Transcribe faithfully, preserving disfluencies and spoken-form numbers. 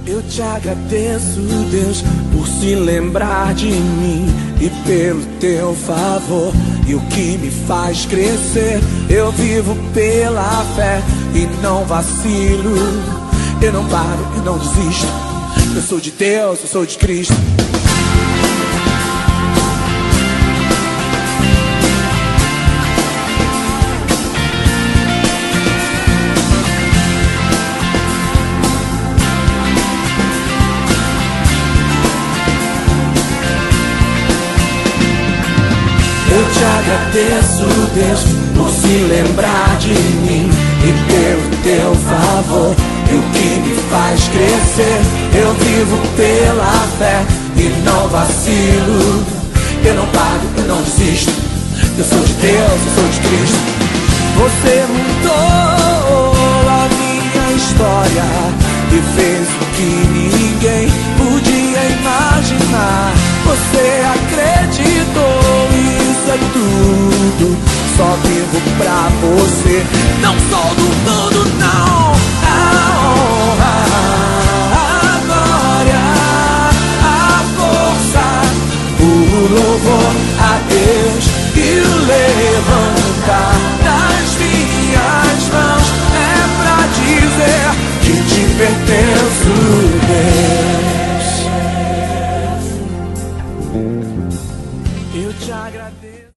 Eu te agradeço, Deus, por se lembrar de mim e pelo teu favor. E o que me faz crescer, eu vivo pela fé e não vacilo. Eu não paro e não desisto. Eu sou de Deus, eu sou de Cristo. Eu te agradeço, Deus, por se lembrar de mim e pelo teu favor. E o que me faz crescer, eu vivo pela fé e não vacilo. Eu não paro, eu não desisto. Eu sou de Deus, eu sou de Cristo. Você mudou a minha história e fez o que